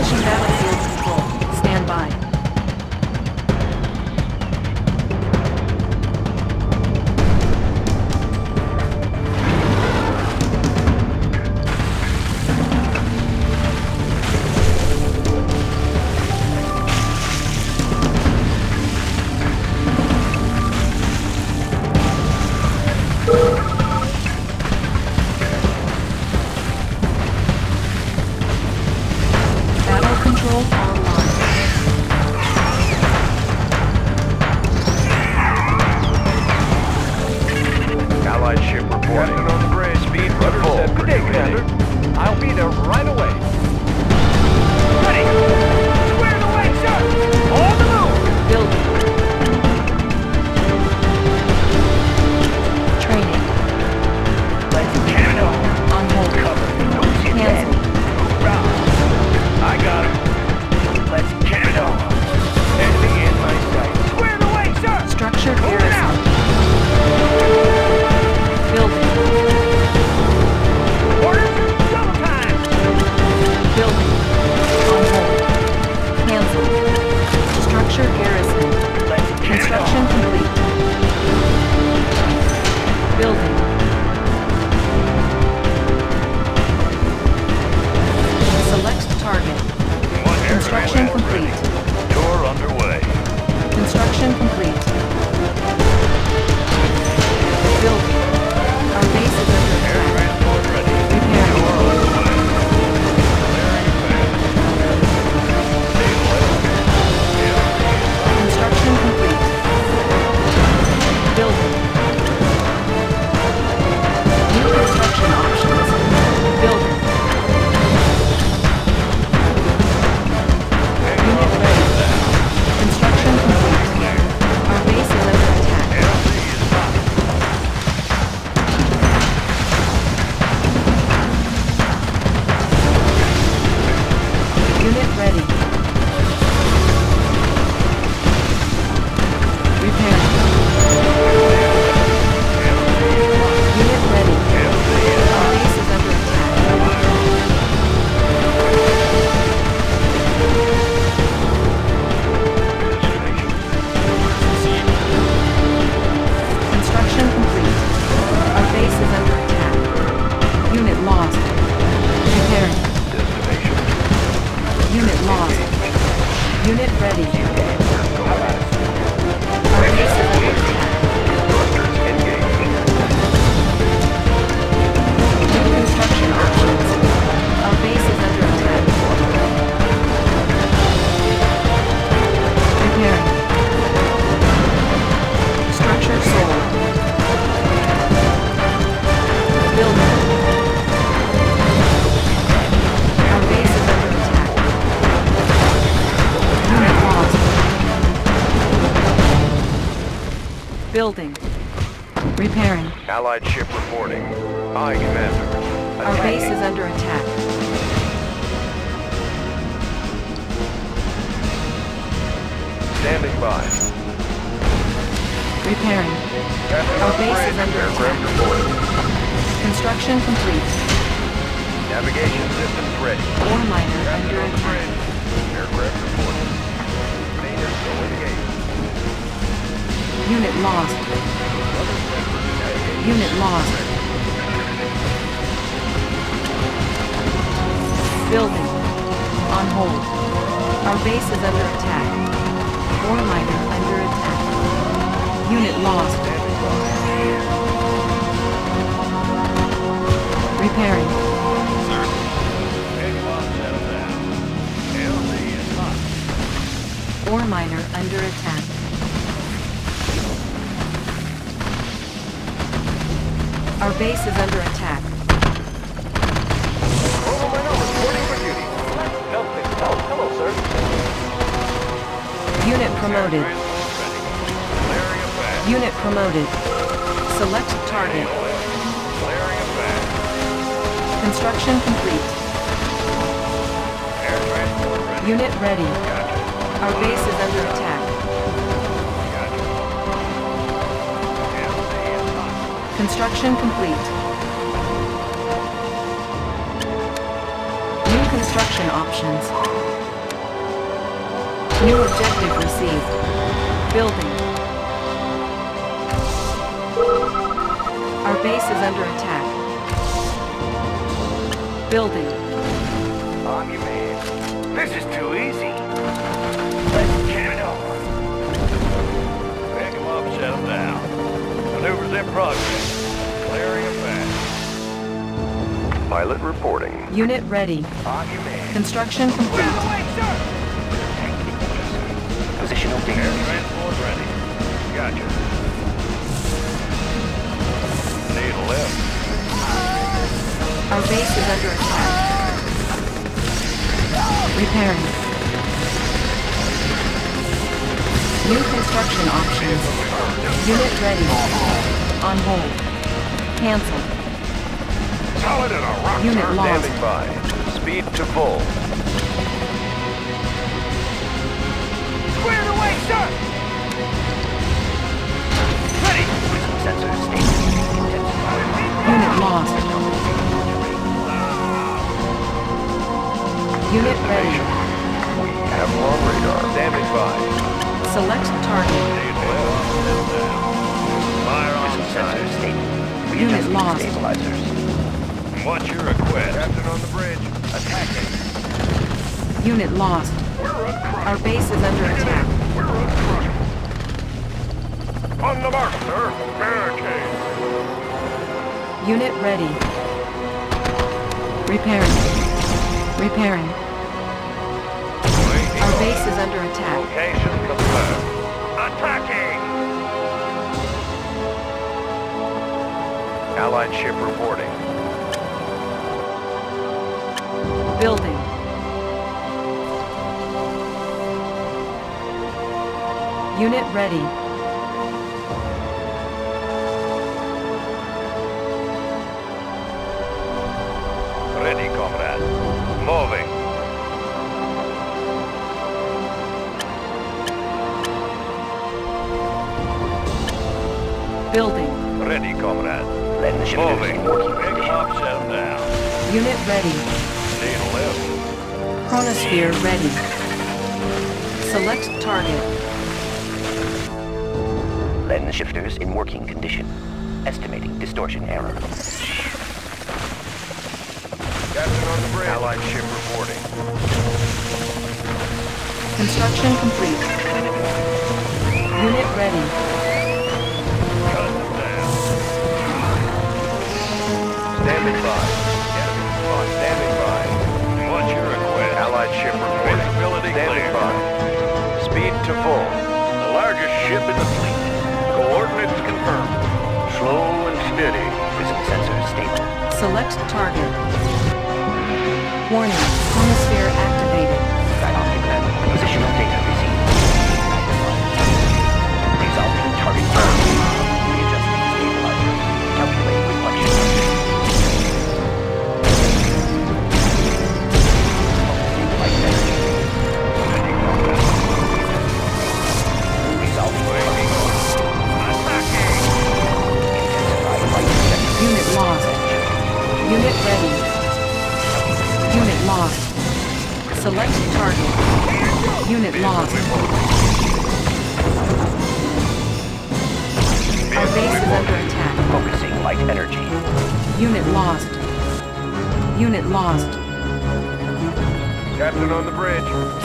Establishing battlefield control. Stand by. Building. Repairing. Allied ship reporting. Aye, Commander. Our base is under attack. Standing by. Repairing. Our base is under attack. Construction complete. Navigation systems ready. Ore miner under attack. Aircraft reporting. Major still engaged. Unit lost. Unit lost. Building. On hold. Our base is under attack. Ore miner under attack. Unit lost. Repairing. Ore miner under attack. Our base is under attack. Reporting for duty. Hello, sir. Unit promoted. Unit promoted. Select target. Construction complete. Unit ready. Our base is under attack. Construction complete. New construction. construction options. New objective received. Building. Our base is under attack. Building. On your man. This is too easy. Let's get it on. Pick them up, set them down. Maneuvers in progress. Clearing a path. Pilot reporting. Unit ready. On your man. Construction complete. Positional data. Air transport ready. Gotcha. Need a lift. Our base is under attack. Repairing. New construction options. Unit ready. On hold. Cancel. Solid in a rock. Unit lost. Standing by. Speed to full. Squared away, sir! Ready! Sensor stable. Unit lost. Unit ready. We have them on radar. Standing by. Select target. Need a lift. Fire on Sensor sight. stable. Unit Readjusting lost. stabilizers. What's your request? Captain on the bridge. Attacking. Unit lost. Our base is under attack. We're uncrushable. On the mark, sir. Barricade. Unit ready. Repairing. Repairing. Our base is under attack. Location confirmed. Attacking! Allied ship reporting. Building. Unit ready. Ready, comrade. Moving. Building. Ready, comrade. Letting the shifters Moving. in working Pick condition. up, set them down. Unit ready. Need a lift. Chronosphere ready. Select target. Letting the shifters in working condition. Estimating distortion error. Captain on the bridge. Allied ship reporting. Construction complete. Unit ready. Cut them down. Standing by. Standing by. What's your request? Allied ship reporting. Visibility standing by. Speed to full. The largest ship in the fleet. Coordinates confirmed. Slow and steady. Prism sensor stable. Select target. Warning. Chronosphere activated. Diagnostic level. Positional data received. Resolving target zone. Readjusting stabilizer. Calculate reflection. Focusing light energy. Resolving target. Intensify light energy. Unit lost. Unit ready. Unit lost. Select target. Unit lost. Our base is under attack. Focusing light energy. Unit lost. Unit lost. Captain on the bridge.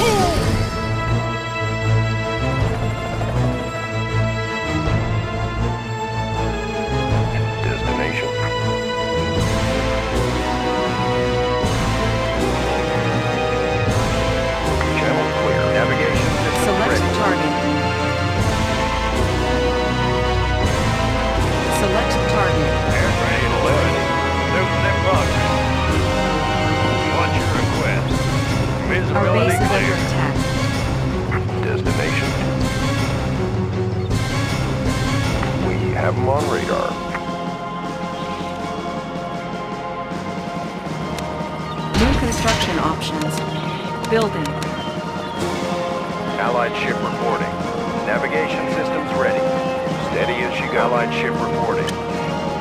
Destination. Channel clear. Navigation system Select ready. target. Select target. Air train 11. Newton in progress. What's your request? Our Visibility base is under clear. attack. Destination. We have them on radar. New construction options. Building. Allied ship reporting. Navigation systems ready. Steady as she goes. Allied ship reporting.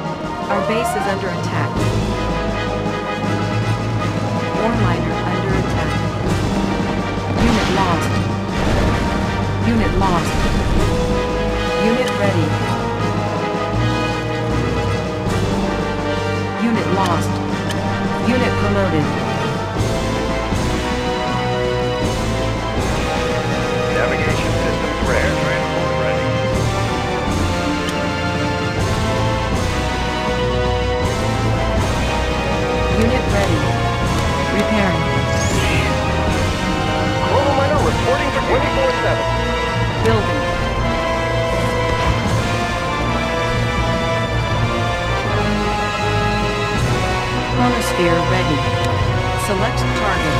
Our base is under attack. Ore miner under attack. Unit lost. Unit ready. Unit lost. Unit promoted. Navigation systems ready. Transport ready. Unit ready. Repairing. Global Miner reporting for 24/7. Building. Chronosphere ready. Select target.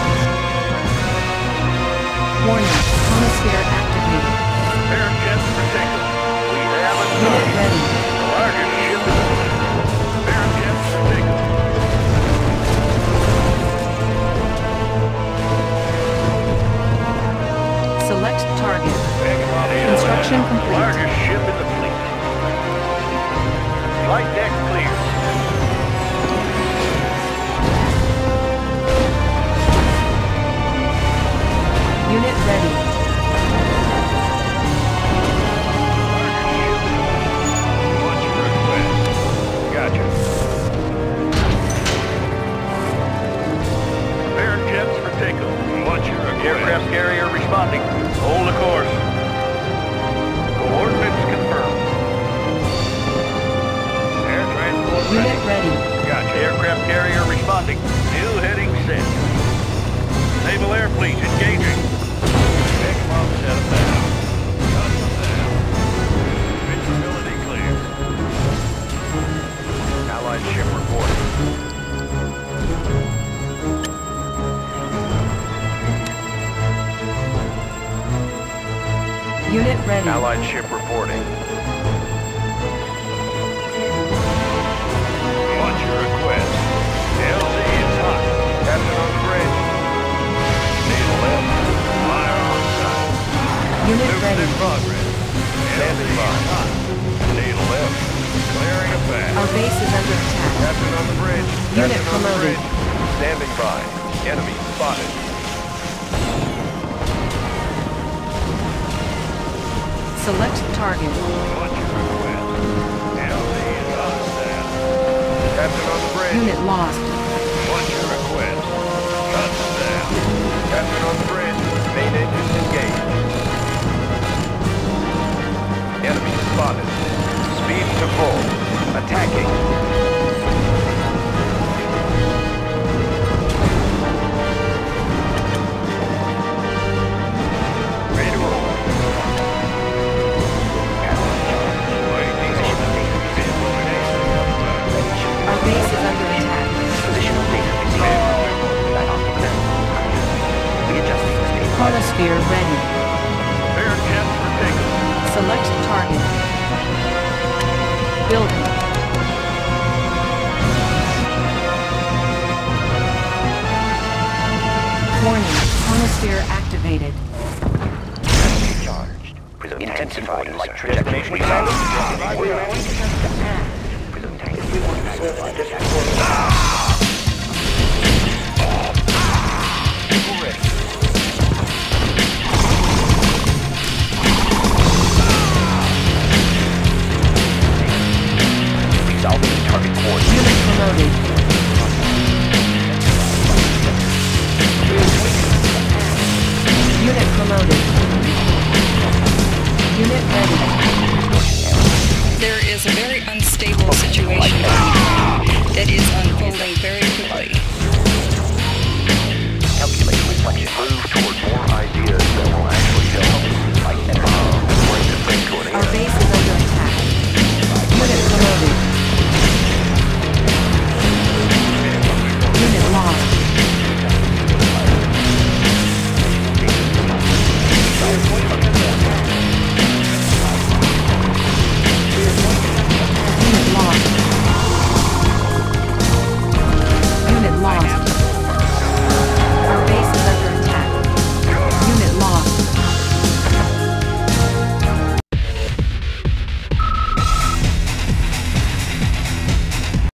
Warning. Chronosphere activated. Air jets for takeoff. We have a Unit target. ready. The largest ship in the fleet. Air jets for takeoff. Select target. Construction complete. Largest ship in the fleet. Flight deck clear. Unit ready. What's your request? Gotcha. Prepare jets for takeoff. What's your request? Aircraft carrier responding. Hold the course. Coordinates confirmed. Air transport ready. Unit ready. Gotcha. Aircraft carrier responding. New heading set. Naval Air Fleet engaging. Pick 'em up, set 'em down. Cut 'em down. Visibility clear. Allied ship reporting. Unit ready. Allied ship reporting. What's your request? LZ is hot. Captain on the bridge. Need a left. Fire on sight. Unit Movement ready. in progress. Standing by. Hot. Need a left. Clearing a path. Our base is under attack. Captain on the bridge. Unit Captain on the promoted. bridge. Standing by. Enemy spotted. Select target. What's your request? LZ is on staff. Captain on the bridge. Unit lost. What's your request? Guns down. Captain on the bridge. Main engines engaged. Enemy spotted. Speed to full. Attacking. Ready to roll. Our base is under attack. Positional data received. Diagnostic level. Readjusting state. Chronosphere ready. Air jets for takeoff. Select target. Building. Warning. Chronosphere activated. Charged. Intensifying light trajectory. Destination Prism tank.